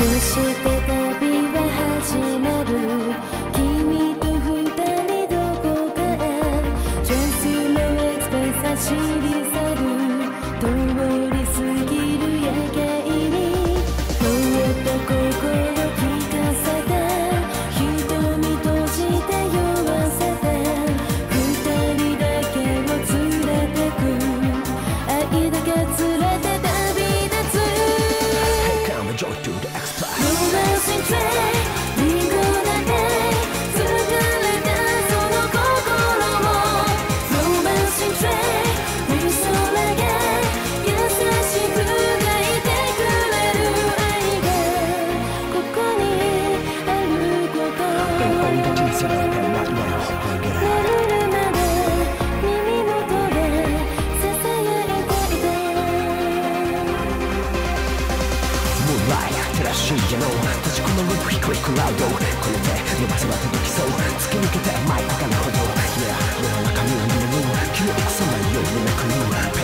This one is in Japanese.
して旅は始まる君と二人どこかへ Just no express 走り去る通り過ぎる夜景にもっと心聞かせて瞳閉じて酔わせて二人だけを連れてく愛だけ連れて旅立つ Hey, come and join to the X-Play Romancing train リンゴだね疲れたその心を Romancing train 美空が優しく抱いてくれる愛がここにあること Then all the things that I can right now, I get it 寝るまで耳元でささやいていて Moonlight 照らしい矢の閉じ込める低いクラウドこの手伸ばせば届きそう突き抜けて前かかるほど Yeah 世の中に眠る消えゆくさまよ夢くに